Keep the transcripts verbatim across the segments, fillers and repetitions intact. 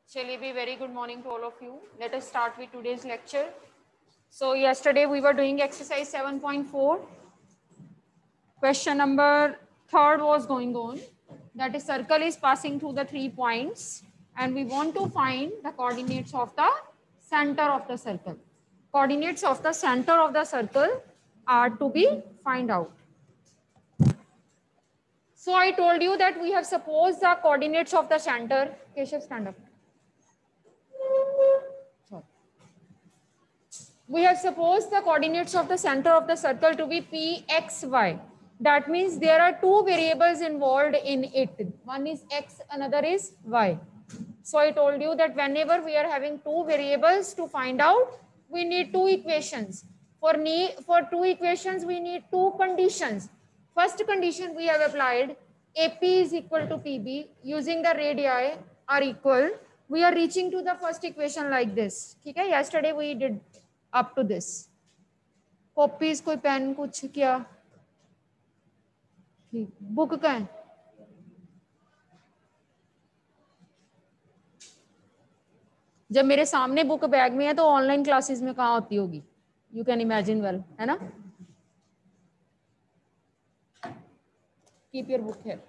Chali, be very good morning to all of you. Let us start with today's lecture. So yesterday we were doing exercise seven point four. Question number third was going on. That is, circle is passing through the three points and we want to find the coordinates of the center of the circle. Coordinates of the center of the circle are to be find out. So I told you that we have supposed the coordinates of the center. Keshav, stand up. Sorry. We have supposed the coordinates of the center of the circle to be p, x, y. That means there are two variables involved in it. One is x, another is y. So I told you that whenever we are having two variables to find out, we need two equations. For, need, for two equations, we need two conditions. First condition we have applied, A P is equal to P B. Using the radii are equal. We are reaching to the first equation like this. Okay? Yesterday we did up to this. Copies, कोई pen कुछ क्या? ठीक. Book का है? जब मेरे सामने book bag में है तो ऑनलाइन क्लासेस में कहाँ होती होगी? You can imagine well, है ना? Keep your book here.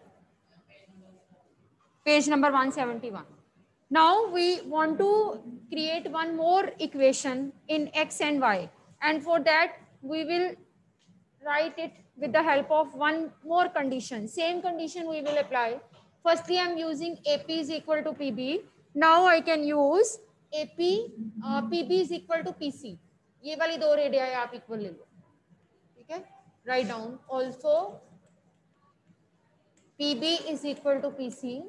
Page number one seventy-one. Now we want to create one more equation in x and y, and for that we will write it with the help of one more condition. Same condition we will apply. Firstly, I am using A P is equal to P B. Now I can use A P, uh, P B is equal to P C. ये वाली दो radio आप equal ले लो, ठीक है? Write down also P B is equal to P C.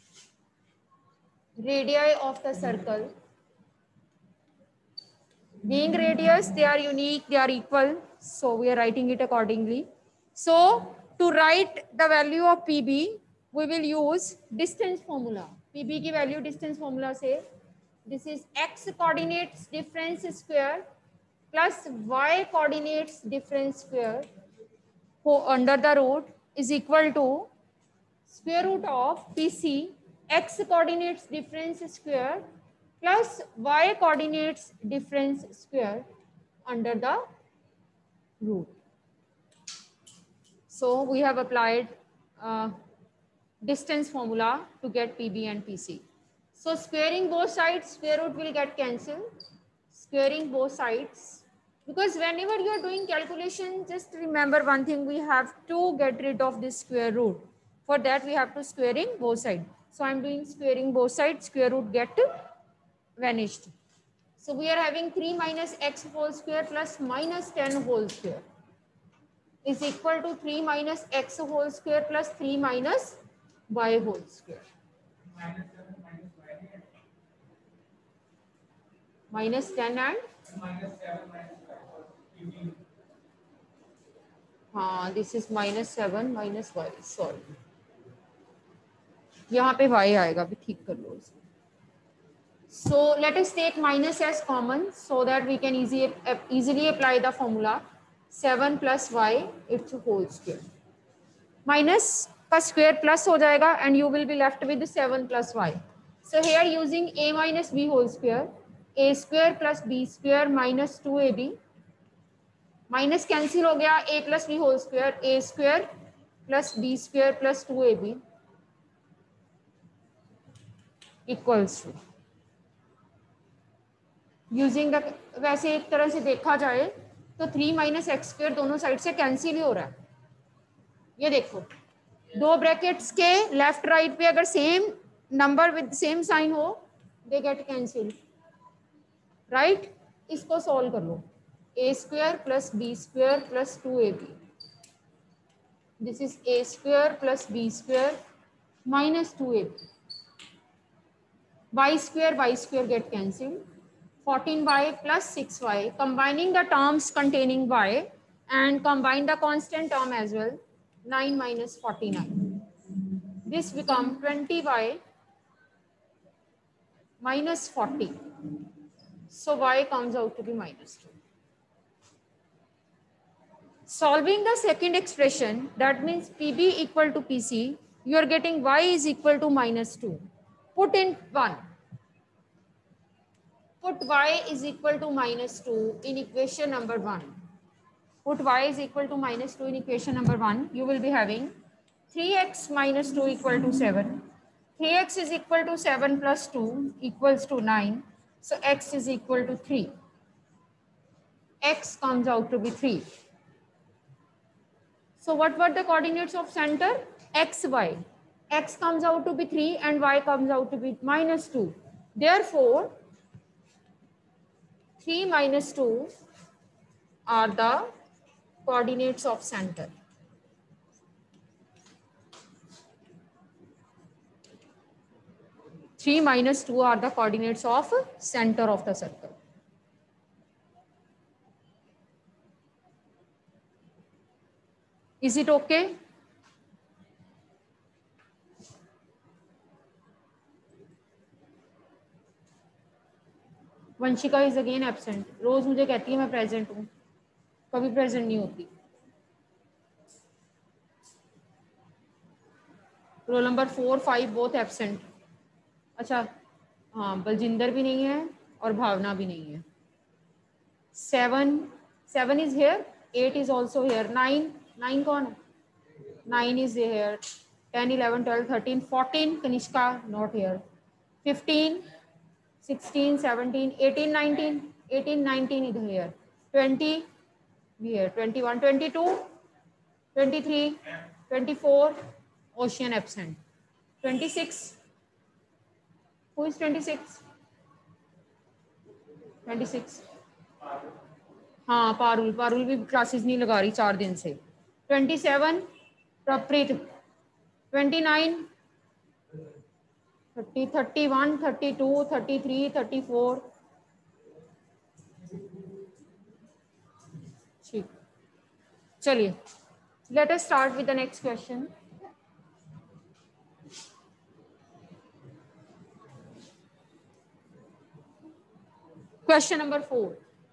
Radii of the circle. Being radius, they are unique, they are equal. So we are writing it accordingly. So to write the value of P B, we will use distance formula. P B की value distance formula से, this is x coordinates difference square plus y coordinates difference square under the root is equal to square root of P C x coordinates difference square plus y coordinates difference square under the root. So we have applied uh, distance formula to get P B and P C. So squaring both sides, square root will get cancelled. Squaring both sides, because whenever you are doing calculation, just remember one thing, we have to get rid of this square root. For that we have to squaring both sides. So I am doing squaring both sides, square root get vanished. So we are having three minus x whole square plus minus ten whole square is equal to three minus x whole square plus three minus y whole square. Minus ten and? Minus seven minus हाँ, this is minus seven minus y, sorry. यहाँ पे y आएगा, भी ठीक कर लो इसे. So let us take minus as common so that we can easy, easily apply the formula. seven plus y, its whole square. Minus का square plus हो जाएगा and you will be left with seven plus y. So here using a minus b whole square, a square plus b square minus two a b. Minus cancel हो गया, a plus b whole square, a square plus b square plus two a b equals to. Using the, वैसे एक तरह से देखा जाए तो three minus x square दोनों साइड से कैंसिल ही हो रहा है. ये देखो, दो ब्रैकेट्स के लेफ्ट राइट पे अगर same number with same sign हो, दे गेट कैंसिल, राइट? इसको सॉल्व कर लो. A square plus b square plus two a b, this is a square plus b square minus two a b. Y square y square get cancel. fourteen y plus six y, combining the terms containing y and combine the constant term as well, nine minus forty-nine. This become twenty y minus forty. So y comes out to be minus two. Solving the second expression, that means P B equal to P C, you are getting y is equal to minus two. Put in one. Put y is equal to minus two in equation number one. Put y is equal to minus two in equation number one. You will be having three x minus two equal to seven. three x is equal to seven plus two equals to nine. So x is equal to three. X comes out to be three. So what were the coordinates of center? X, y. X comes out to be three and y comes out to be minus two. Therefore, three minus two are the coordinates of center. three minus two are the coordinates of center of the circle. Is it okay? Vanshika is again absent. रोज मुझे कहती है मैं present हूँ, कभी present नहीं होती. Roll number four five both absent. अच्छा हाँ, बलजिंदर भी नहीं है और भावना भी नहीं है. Seven seven is here. Eight is also here. Nine nine कौन है? Nine is here. Ten eleven twelve thirteen fourteen Kanishka not here. Fifteen sixteen, seventeen, eighteen, nineteen, eighteen, nineteen is here. twenty, here. twenty-one, twenty-two, twenty-three, twenty-four, Ocean absent. twenty-six, who is twenty-six? twenty-six. हाँ पारुल, पारुल भी classes नहीं लगा रही चार दिन से. twenty-seven, प्रप्रीत. twenty-nine, thirty, thirty-one, thirty-two, thirty-three, thirty-four. ठीक, चलिए let us start with the next question. Question number four.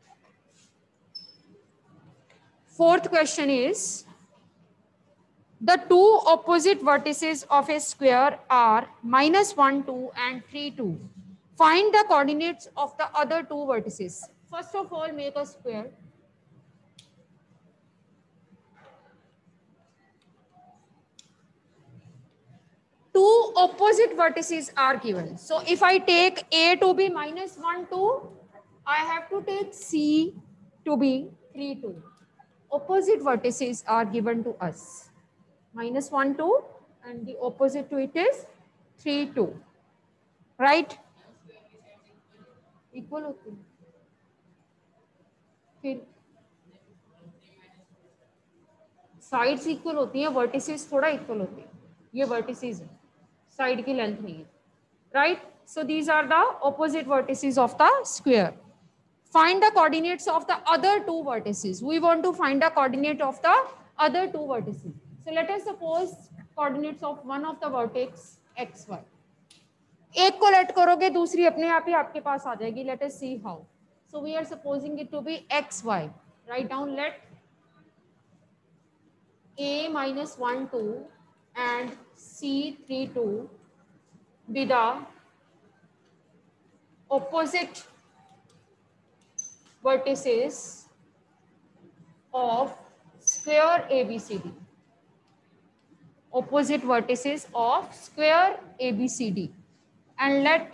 Fourth question is, the two opposite vertices of a square are minus one, two and three, two. Find the coordinates of the other two vertices. First of all, make a square. Two opposite vertices are given. So if I take A to be minus one, two, I have to take C to be three, two. Opposite vertices are given to us. Minus one, two, and the opposite to it is three, two. Right? Equal होती है. फिर sides equal होती हैं, vertices थोड़ा equal होती हैं. ये vertices है, side की length नहीं है. Right? So these are the opposite vertices of the square. Find the coordinates of the other two vertices. We want to find the coordinate of the other two vertices. So let us suppose coordinates of one of the vertex x, y. एक को let करोगे दूसरी अपने आप ही आपके पास आ जाएगी. Let us see how. So we are supposing it to be x, y. Write down let a minus one, two and c three, two be the opposite vertices of square A B C D. Opposite vertices of square A B C D, and let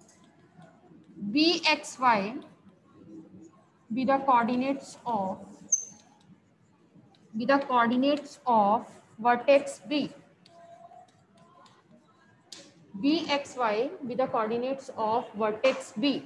B X Y be the coordinates of be the coordinates of vertex B. B X Y be the coordinates of vertex B.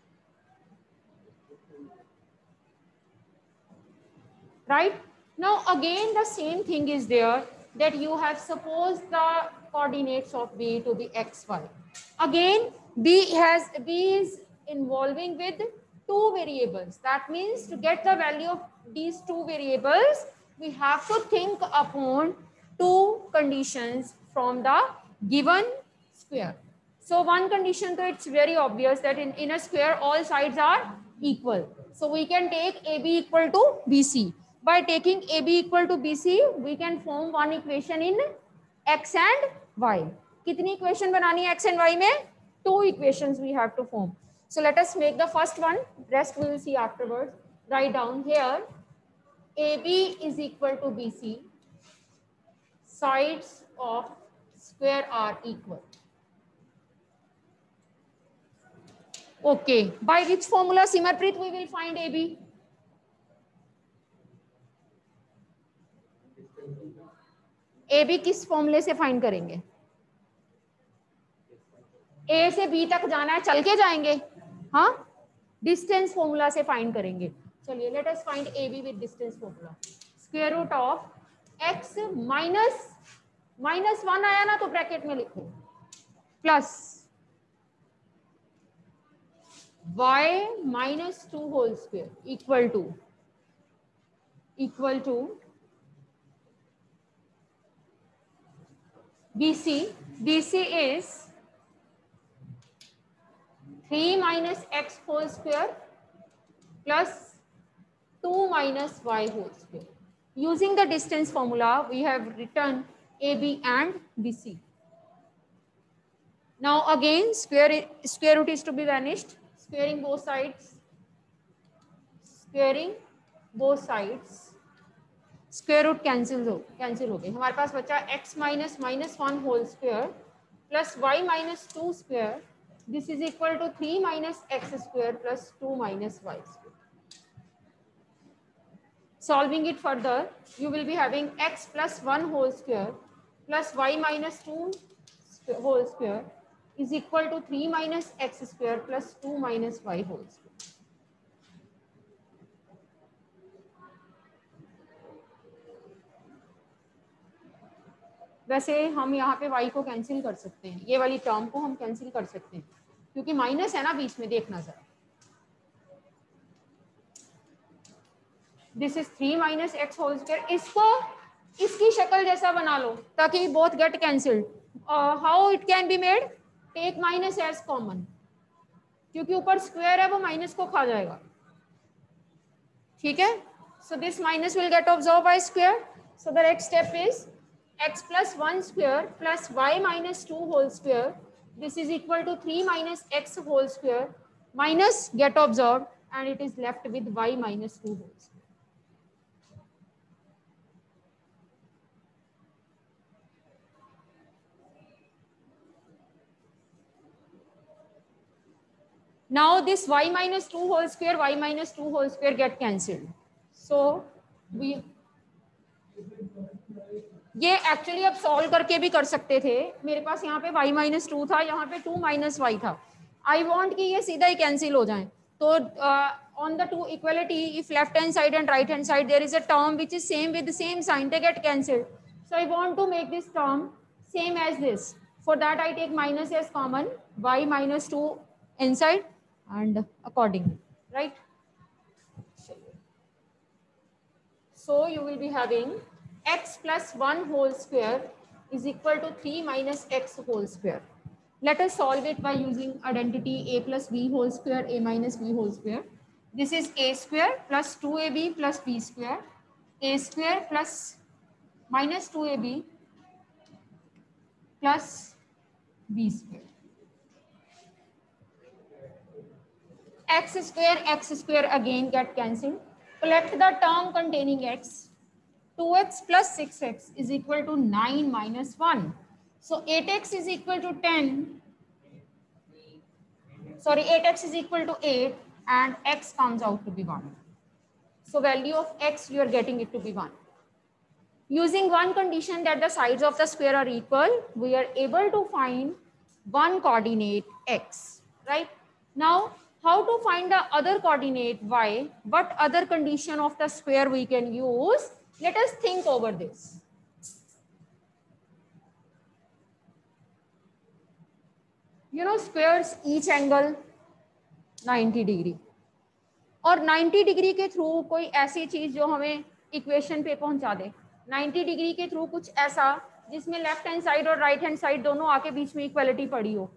Right? Now again the same thing is there, that you have supposed the coordinates of B to be x, y. Again, B has B is involving with two variables. That means to get the value of these two variables, we have to think upon two conditions from the given square. So one condition, though, it's very obvious that in, in a square all sides are equal. So we can take A B equal to B C. By taking A B equal to B C, we can form one equation in x and y. कितनी equation बनानी है x and y में? Two equations we have to form. So let us make the first one, rest we will see afterwards. Write down here, A B is equal to B C, sides of square are equal. Okay, by which formula, Simarpreet, we will find A B? A B किस फॉर्मूले से find करेंगे? A से B तक जाना है, चल के जाएंगे, हाँ, डिस्टेंस फॉर्मूला से फाइंड करेंगे. चलिए, let us find A B with distance formula. Square root of x minus minus one आया ना, तो ब्रैकेट में लिखो, plus y minus two whole square equal to equal to B C. B C is three minus x whole square plus two minus y whole square. Using the distance formula, we have written A B and B C. Now again, square square root is to be vanished. Squaring both sides. Squaring both sides. Square root cancel हो cancel हो गए. हमारे पास बचा x minus minus one whole square plus y minus two square. This is equal to three minus x square plus two minus y square. Solving it further, you will be having x plus one whole square plus y minus two whole square is equal to three minus x square plus two minus y whole square. वैसे हम यहाँ पे y को cancel कर सकते हैं, ये वाली टर्म को हम कैंसिल कर सकते हैं क्योंकि माइनस है ना बीच में, देखना जरा. This is three minus x whole square. इसको इसकी शक्ल जैसा बना लो ताकि both get cancelled. How it can be made? Take minus as common, क्योंकि ऊपर स्क्वायर है वो माइनस को खा जाएगा. ठीक है, so this minus will get absorb by square. So the next step is x plus one square plus y minus two whole square. This is equal to three minus x whole square. Minus get absorbed and it is left with y minus two whole square. Now this y minus two whole square, y minus two whole square get cancelled. So we ये actually अब solve करके भी कर सकते थे. मेरे पास यहाँ पे y माइनस टू था, यहाँ पे टू माइनस वाई था. आई वॉन्ट कि ये सीधा ही कैंसिल हो जाए. तो on the two equality, if left hand side and right hand side there is a term which is same with same sign, they get cancelled. So I want to make this term same as this. For that I take minus as common, y minus two inside and accordingly, right. So you will be having x plus one whole square is equal to three minus x whole square. Let us solve it by using identity a plus b whole square, a minus b whole square. This is a square plus two a b plus b square, a square plus minus two a b plus b square. X square, x square again get cancelled. Collect the term containing x. two x plus six x is equal to nine minus one. So eight x is equal to ten. Sorry, eight x is equal to eight and x comes out to be one. So value of x, you are getting it to be one. Using one condition that the sides of the square are equal, we are able to find one coordinate x, right? Now, how to find the other coordinate y? What other condition of the square we can use? Let us think over this. You know, squares each angle ninety degree. और ninety degree के through कोई ऐसी चीज जो हमें equation पे पहुंचा दे. ninety डिग्री के थ्रू कुछ ऐसा जिसमें लेफ्ट हैंड साइड और राइट हैंड साइड दोनों आके बीच में इक्वालिटी पड़ी हो.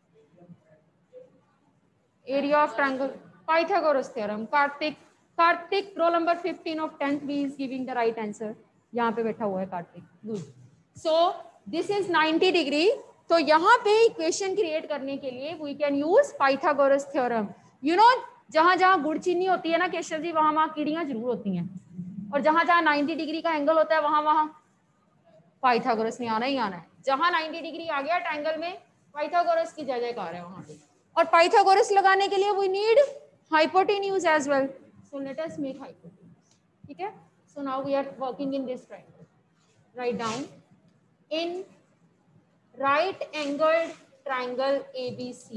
Area of triangle, Pythagoras theorem. Kartik Kartik roll number fifteen of tenth B is giving the right answer. यहाँ पे बैठा हुआ है Kartik. Good. So this is ninety degree. तो यहाँ पे इक्वेशन क्रिएट करने के लिए we can use Pythagoras theorem. You know जहां जहां गुड़ चीनी होती है ना केशव जी, वहां वहां कीड़ियां जरूर होती हैं, और जहां जहां नाइन्टी डिग्री का एंगल होता है वहां वहां पाइथागोरस ने आना ही आना है। जहां नाइन्टी डिग्री आ गया ट्रायंगल में, पाइथागोरस की जय जयकार है वहां पे। और पाइथागोरस लगाने के लिए we need hypotenuse as well, so let us make hypotenuse. ठीक है, so now we are working in this triangle. Right down, in right angled triangle A B C,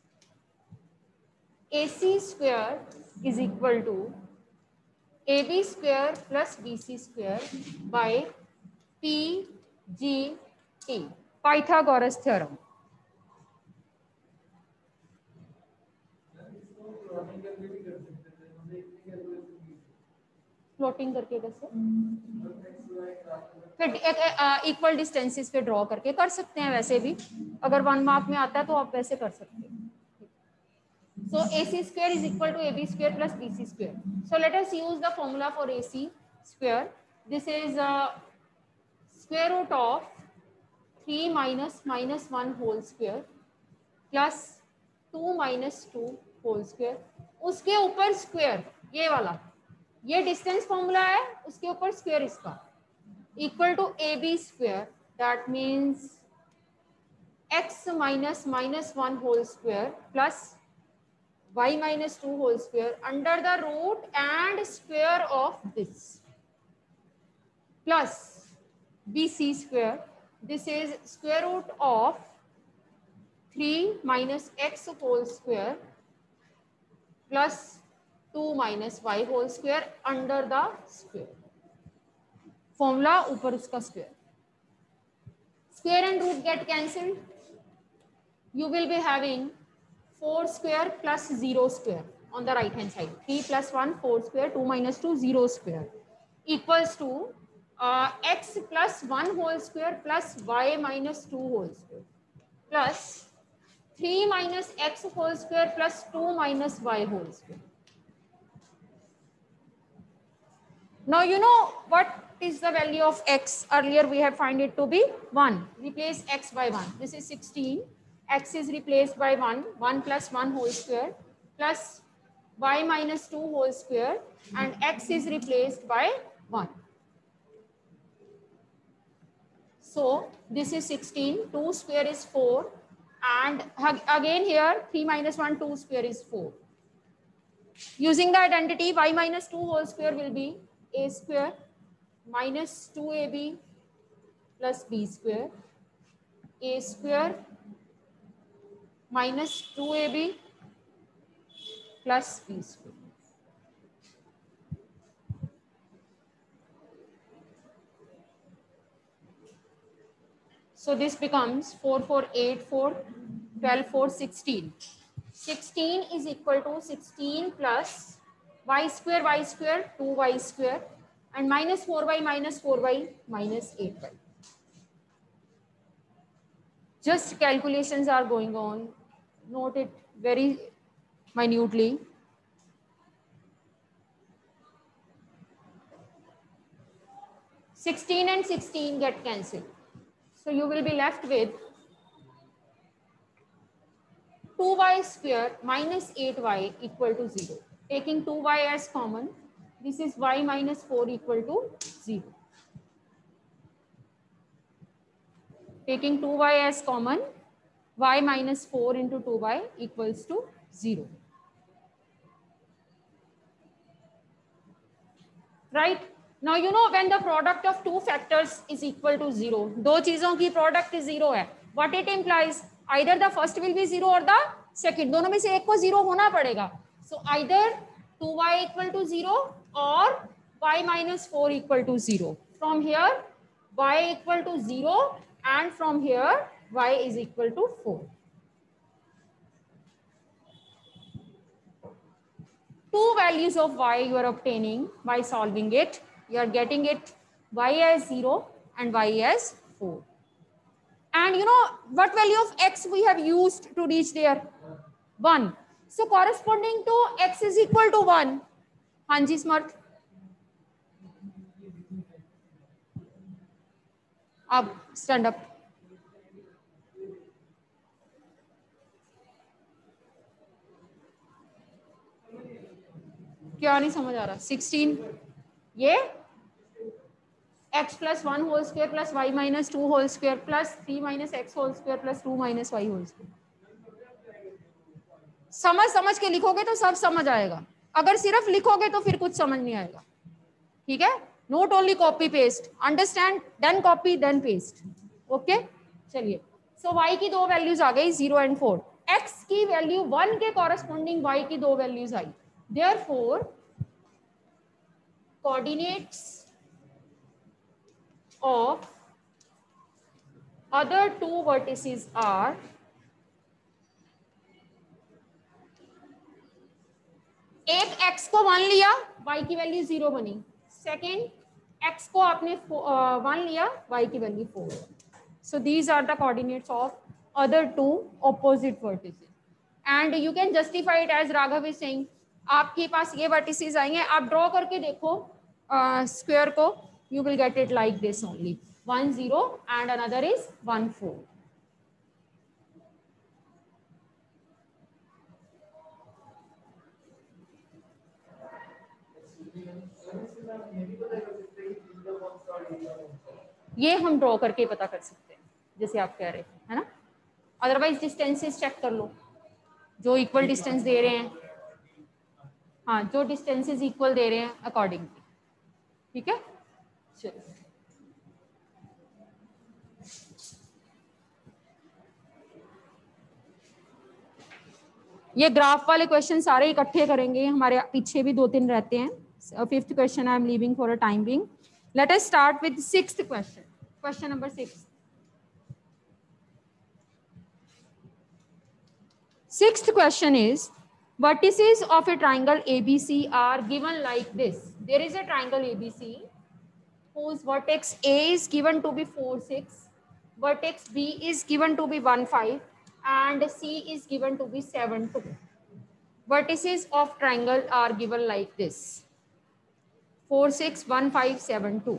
A C square is equal to A B square plus B C square by P G T, Pythagoras theorem। Floating करके कैसे, फिर एक equal distances पे draw करके कर सकते हैं, वैसे भी अगर वन मार्क में आता है तो आप वैसे कर सकते हैं। So A C square is equal to A B square plus B C square. So let us use the formula for A C square. This is uh, square root of three minus minus one whole square plus two minus two whole square, उसके ऊपर square, ये वाला ये distance formula है, उसके ऊपर square इसका, equal to a b square, that means x minus minus one whole square plus y minus two whole square under the root and square of this plus bc square. This is square root of three minus x whole square plus two minus y whole square under the square. Formula ऊपर उसका square. Square and root get cancelled. You will be having four square plus zero square on the right hand side. three plus one, four square, two minus two, zero square equals to uh, x plus one whole square plus y minus two whole square plus three minus x whole square plus two minus y whole square. Now you know what is the value of x. Earlier we have find it to be one. Replace x by one. This is sixteen. X is replaced by one, one plus one whole square plus y minus two whole square, and x is replaced by one. So this is sixteen, two square is four, and again here three minus one, two square is four. Using the identity, y minus two whole square will be a square minus two a b plus b square, a square minus two a b plus b square. So this becomes four, four, eight, four, twelve, four, sixteen. sixteen is equal to sixteen plus y square, y square, two y square, and minus four y minus four y minus eight y. Just calculations are going on. Note it very minutely. sixteen and sixteen get cancelled. So you will be left with two y square minus eight y equal to zero. Taking two y as common, this is y minus four equal to zero. Taking two y as common, y minus four into two y equals to zero. Right? Now you know when the product of two factors is equal to zero, दो चीजों की product is zero है. What it implies? Either the first will be zero or the second. दोनों में से एक को zero होना पड़ेगा. So either two y equal to zero or y minus four equal to zero. From here, y equal to zero, and from here y is equal to four. Two values of y you are obtaining by solving it. You are getting it y as zero and y as four. And you know what value of x we have used to reach there? one. So corresponding to x is equal to one. Hanji Smart. Up, stand up. क्या नहीं समझ आ रहा? Sixteen ये x plus one whole square plus y minus two whole square plus three minus x whole square plus two minus y whole square. समझ समझ के लिखोगे तो सब समझ आएगा, अगर सिर्फ लिखोगे तो फिर कुछ समझ नहीं आएगा। ठीक है, note only copy paste, understand, then copy then paste. Okay चलिए, सो so, y की दो वैल्यूज आ गई जीरो एंड फोर, x की वैल्यू वन के कॉरेस्पॉन्डिंग y की दो वैल्यूज आई, therefore coordinates of other two vertices are एक x को वन लिया, y की वैल्यू जीरो बनी, सेकेंड x को आपने वन लिया, y की value four. So these are the coordinates of other two opposite vertices and you can justify it as Raghav is saying. आपके पास ये वर्टिसेस आएंगे, आप ड्रॉ करके देखो स्क्वायर uh, को, you will get it like this only, one zero and another is one four. ये हम ड्रॉ करके पता कर सकते हैं जैसे आप कह रहे हैं, है ना। अदरवाइज डिस्टेंसेस चेक कर लो, जो इक्वल डिस्टेंस दे रहे हैं, हाँ जो डिस्टेंसेस इक्वल दे रहे हैं अकॉर्डिंगली। ठीक है चलिए, ये ग्राफ वाले क्वेश्चन सारे इकट्ठे करेंगे, हमारे पीछे भी दो तीन रहते हैं। Fifth question I am leaving for a time being. Let us start with sixth question, question number six. Sixth question is, vertices of a triangle A B C are given like this. There is a triangle A B C whose vertex A is given to be four six, vertex B is given to be one five, and C is given to be seven two. Vertices of triangle are given like this: four six, one five, seven two.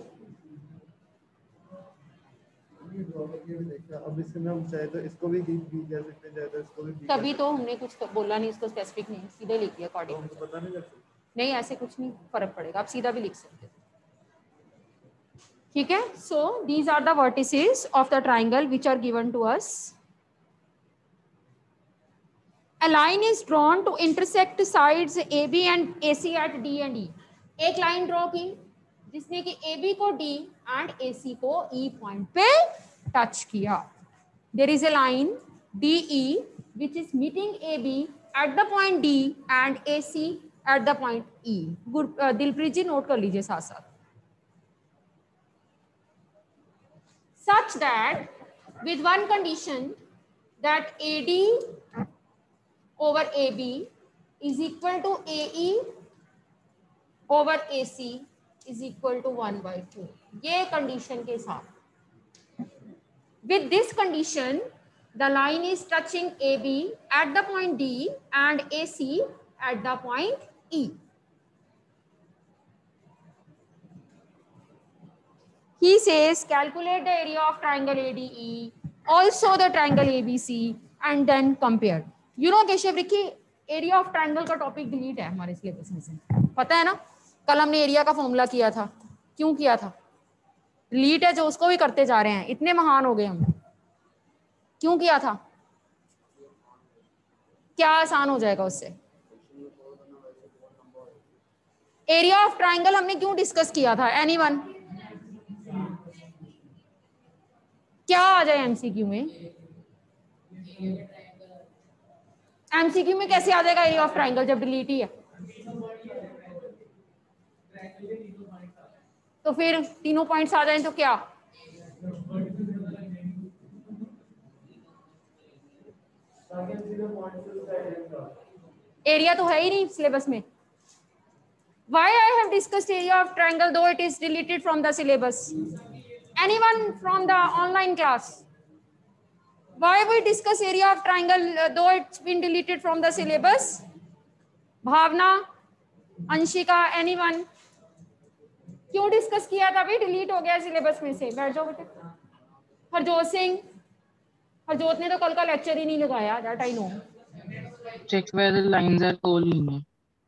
अब इसमें हम चाहे तो इसको भी D B कह सकते हैं, चाहे तो इसको भी बी। तभी तो हमने कुछ बोला नहीं, इसको स्पेसिफिक नहीं, सीधे लिख दिया अकॉर्डिंग। तो पता नहीं लगता नहीं, ऐसे कुछ नहीं फर्क पड़ेगा, आप सीधा भी लिख सकते हो। ठीक है, so these are the vertices of the triangle which are given to us. A line is drawn to intersect sides A B and A C at D and E. एक लाइन ड्रॉ की जिसने कि A B को D and A C को E point पे touch किया। There is a line D E which is meeting A B at the point D and A C at the point E. Good Dilpreet ji note कर लीजिए साथ साथ। Such that with one condition that A D over A B is equal to A E over A C is equal to one by two. ये condition के साथ, with this condition the line is touching A B at the point D and A C at the point E. He says calculate the area of triangle A D E, also the triangle A B C and then compare. You know Keshav Ricky, area of triangle का topic delete है हमारे syllabus में से, पता है ना। कल हमने एरिया का फॉर्मूला किया था, क्यों किया था? डिलीट है जो, उसको भी करते जा रहे हैं, इतने महान हो गए हम। क्यों किया था? क्या आसान हो जाएगा उससे? एरिया ऑफ ट्रायंगल हमने क्यों डिस्कस किया था? एनीवन? क्या आ जाए एमसीक्यू में? एमसीक्यू में कैसे आ जाएगा एरिया ऑफ ट्राइंगल जब डिलीट ही है? तो फिर तीनों पॉइंट्स आ जाएं तो क्या? एरिया तो है ही नहीं सिलेबस में। Why I have discussed area of triangle though it is deleted from the syllabus? Anyone from the online class? Why we discuss area of triangle uh, though it's been deleted from the syllabus? Bhavna, Anshika, anyone? क्यों डिस्कस किया था भाई? Delete हो गया syllabus में से। बैठ जाओ बेटे। हरजोत सिंह, हरजोत ने तो कल का लेक्चर ही नहीं लगाया, that I know. Check where the lines are co-linear.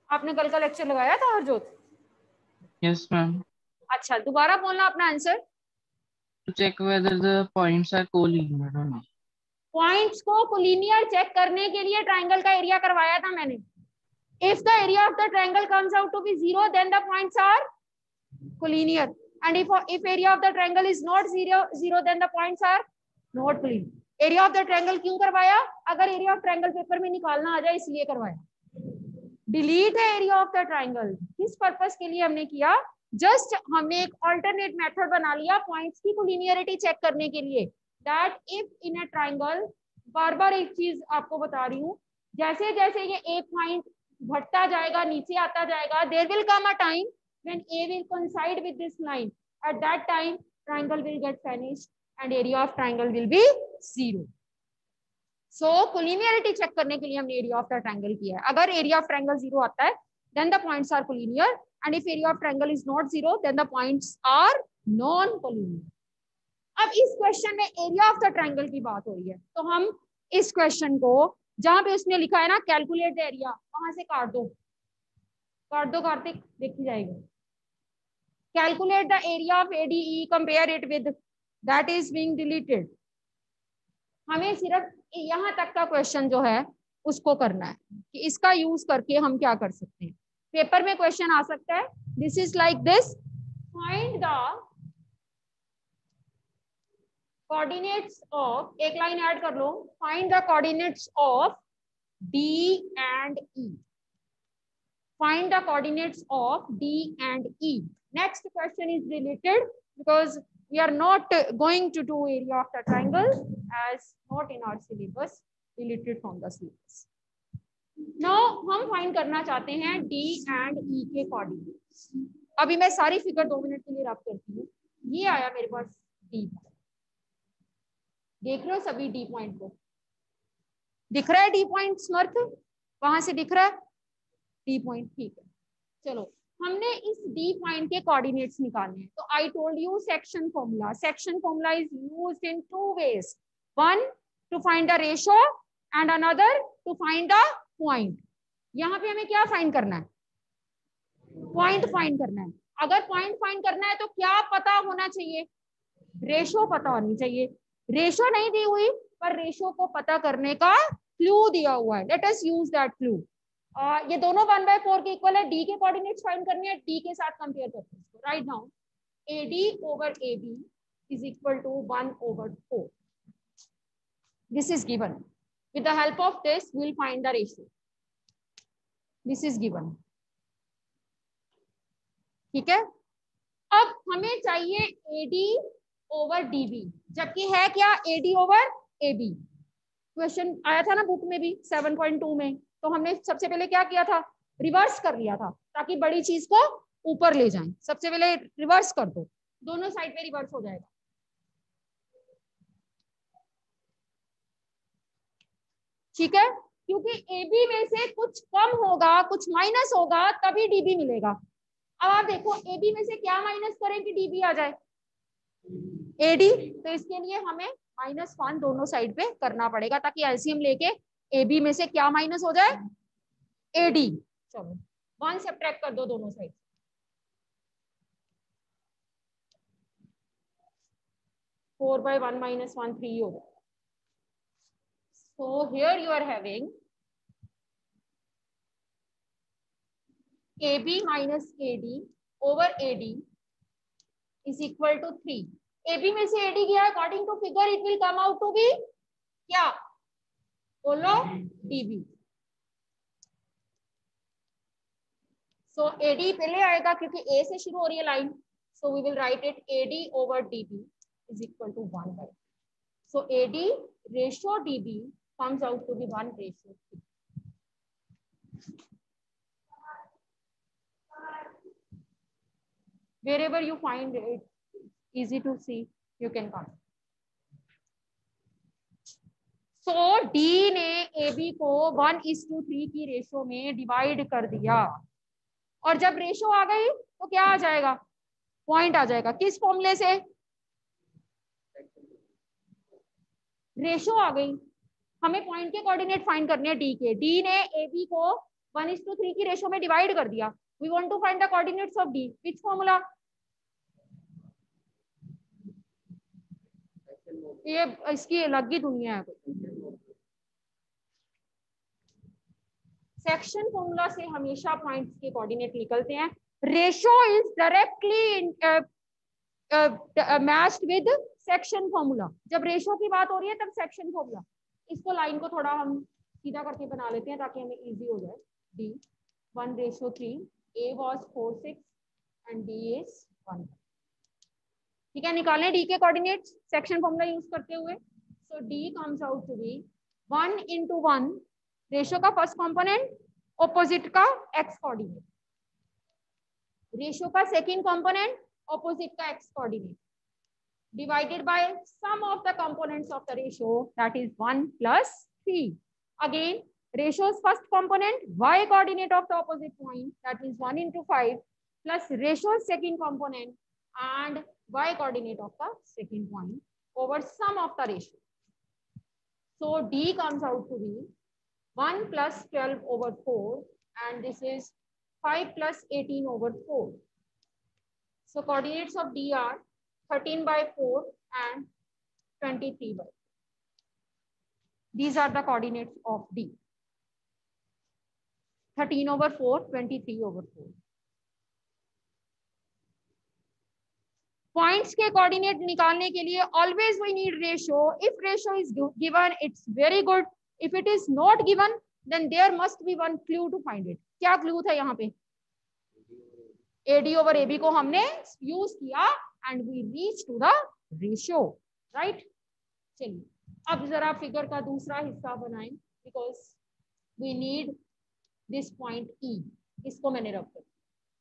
आपने कल का लेक्चर लगाया था हरजोत? Yes ma'am. अच्छा, दोबारा बोलना अपना answer. To check whether the points are collinear और नॉट। पॉइंट्स को कोलिनियर चेक करने के लिए ट्राइंगल का एरिया करवाया था मैंने। If the area of the triangle comes out to be zero then the points are collinear, and if if area of the triangle is not zero zero then the points are not collinear. Area of the triangle क्यों करवाया? अगर area of triangle paper में निकालना आ जाए इसलिए करवाया। Delete है area of the triangle, किस पर्पस के लिए हमने किया? जस्ट हमने एक ऑल्टरनेट मेथड बना लिया पॉइंट्स की कोलिनियरिटी चेक करने के लिए, that if in a triangle, बार बार एक चीज आपको बता रही हूँ, जैसे जैसे ये ए पॉइंट घटता जाएगा, नीचे आता जाएगा, there will come a time when A will coincide with this line, at that time triangle will get finished and area of triangle will be zero. So collinearity check करने के लिए हमने एरिया ऑफ द ट्राइंगल किया है। अगर area of triangle zero आता है then the points are collinear, and if area of triangle is not zero then the points are non collinear। अब इस क्वेश्चन में एरिया ऑफ द ट्राइंगल की बात हो रही है, तो हम इस क्वेश्चन को जहां पे उसने लिखा है ना कैलकुलेट द एरिया, वहां से काट दो, काट दो कार्तिक, देखी जाएगा। Calculate the area of ADE, compare it with, that is being deleted. हमें सिर्फ यहां तक का क्वेश्चन जो है उसको करना है कि इसका यूज करके हम क्या कर सकते हैं। पेपर में क्वेश्चन आ सकता है, this is like this, find the coordinates of, एक लाइन ऐड कर लो, find the coordinates of D and E, find the coordinates of D and E. Next question is related because we are not going to do area of the triangle as not in our syllabus, related from the syllabus. Now हम find करना चाहते हैं D and ई के coordinates. अभी मैं सारी figure दो minute के लिए रब करती हूँ। ये आया मेरे पास डी, देख रहे हो सभी डी पॉइंट को, दिख रहा है डी पॉइंट स्मर्थ, वहां से दिख रहा है डी पॉइंट, ठीक है। चलो हमने इस डी पॉइंट के कोऑर्डिनेट्स निकालने हैं, तो I told you section formula, section formula is used in two ways, one to find the ratio and another to find the point. यहाँ पे हमें क्या फाइंड करना है? पॉइंट फाइंड करना है। अगर पॉइंट फाइंड करना है तो क्या पता होना चाहिए? रेशो पता होनी चाहिए। रेशो नहीं दी हुई पर रेशो को पता करने का क्लू दिया हुआ है, let us use that clue. ये दोनों वन बाय फोर के इक्वल है, डी के कोऑर्डिनेट्स फाइंड करने हैं, डी के साथ कंपेयर करते हैं इसको। Right now A D over A B is equal to one over four, this is given. With the help of this, we will find the ratio. This is given. ठीक है, अब हमें चाहिए A D over D B, जबकि है क्या A D over A B। Question आया था ना बुक में भी सेवन पॉइंट टू में, तो हमने सबसे पहले क्या किया था? रिवर्स कर लिया था ताकि बड़ी चीज को ऊपर ले जाएं। सबसे पहले रिवर्स कर दो, दोनों साइड पे रिवर्स हो जाएगा। ठीक है, क्योंकि ए बी में से कुछ कम होगा, कुछ माइनस होगा, तभी डीबी मिलेगा। अब आप देखो ए बी में से क्या माइनस करें कि डीबी आ जाए? एडी, तो इसके लिए हमें माइनस वन दोनों साइड पे करना पड़ेगा ताकि एलसीएम लेके ए बी में से क्या माइनस हो जाए? एडी। चलो वन सब्ट्रैक्ट कर दो दोनों side. Four by one minus one three होगा। So here you are having A B minus A D over A D is equal to three. A B में से A D गया, according to figure it will come out to be क्या? बोलो D B. So A D पहले आएगा क्योंकि A से शुरू हो रही है line. So we will write it A D over D B is equal to one by. So A D ratio D B comes out to be one ratio three. Wherever you find it easy to see, you can come. So D ने A B को one is to three की ratio में divide कर दिया, और जब ratio आ गई तो क्या आ जाएगा? पॉइंट आ जाएगा। किस फॉर्मूले से? रेशो आ गई, हमें पॉइंट के कोऑर्डिनेट फाइंड करने हैं डी के। डी ने ए बी को वन इज टू थ्री की रेशो में डिवाइड कर दिया. We want to find the coordinates of D. Which formula? ये इसकी अलग ही दुनिया है. सेक्शन फॉर्मूला से हमेशा पॉइंट्स के कोऑर्डिनेट निकलते हैं. Ratio is directly matched with section formula. जब रेशो की बात हो रही है तब सेक्शन फॉर्मूला. इसको लाइन को थोड़ा हम सीधा करके बना लेते हैं ताकि हमें इजी हो जाए. D one ratio three, A was four six and D is one. ठीक है, निकालें डी के कोऑर्डिनेट्स सेक्शन फॉर्मूला यूज करते हुए. So D comes out to be one into one, ratio का फर्स्ट कंपोनेंट, ऑपोजिट का एक्स कोऑर्डिनेट. रेशो का second component, opposite का x coordinate, divided by sum of the components of the ratio, that is one plus three. Again, ratio's first component, y coordinate of the opposite point, that is one into five, plus ratio's second component and y coordinate of the second point over sum of the ratio. So D comes out to be one plus twelve over four, and this is five plus eighteen over four. So coordinates of D are thirteen by four and twenty-three by four. These are the coordinates of D. thirteen over four, twenty-three over four. Points के coordinate निकालने के लिए always we need ratio. If ratio is given, it's very good. If it is not given, then there must be one clue to find it. क्या clue था यहाँ पे? A D over A B को हमने use किया and we reach to the ratio, right? चलिए अब जरा फिगर का दूसरा हिस्सा बनाएं because we need this point E. इसको मैंने रख दिया.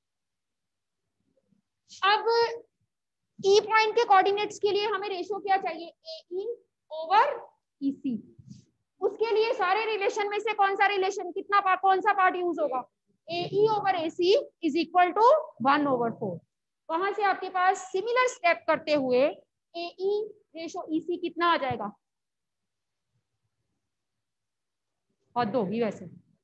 अब E पॉइंट के कोऑर्डिनेट्स के लिए हमें रेशियो क्या चाहिए? A E over E C. उसके लिए सारे रिलेशन में से कौन सा रिलेशन, कितना पार्ट, कौन सा पार्ट यूज होगा? A E over A C is equal to one over four. वहां से आपके पास सिमिलर स्टेप करते हुए A E ratio E C कितना आ जाएगा? हद होगी वैसे.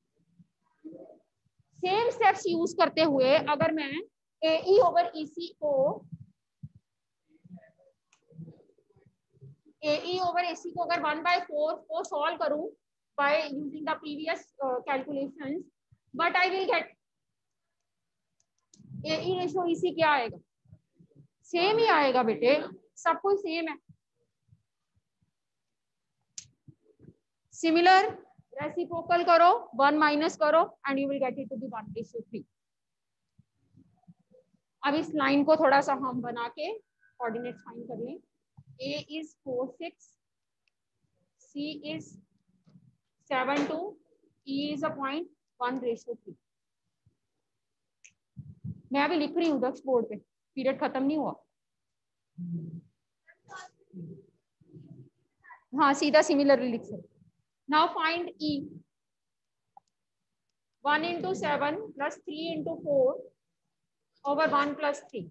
सेम स्टेप्स यूज करते हुए अगर मैं A E over E C को A E over A C को अगर वन बाय फोर को सॉल्व करूं by using the previous calculations, but I will get A E ratio E C क्या आएगा? सेम ही आएगा बेटे, सब कुछ सेम है. सिमिलर रेसिप्रोकल करो, वन माइनस करो and you will get it to be one ratio three. अब इस लाइन को थोड़ा सा हम बना के कोऑर्डिनेट्स फाइंड कर लें. A is four six, C is seven two, E is a point one ratio three. मैं अभी लिख रही हूँ दक्ष बोर्ड पे, पीरियड खत्म नहीं हुआ. हाँ सीधा सिमिलरली लिख सकते. Now find E. One into seven plus three into four over one plus three.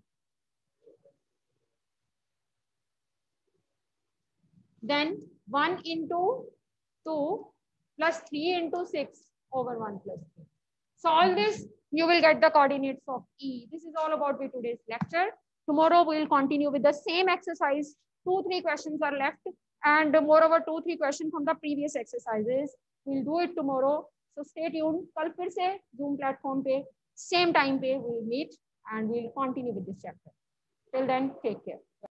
Then one into two plus three into six over one plus three. Solve this, you will get the coordinates of E. This is all about with today's lecture. Tomorrow we will continue with the same exercise. Two, three questions are left, and moreover two, three questions from the previous exercises. We'll do it tomorrow. So stay tuned. कल फिर से Zoom platform पे same time पे we'll meet and we'll continue with this chapter. Till then, take care.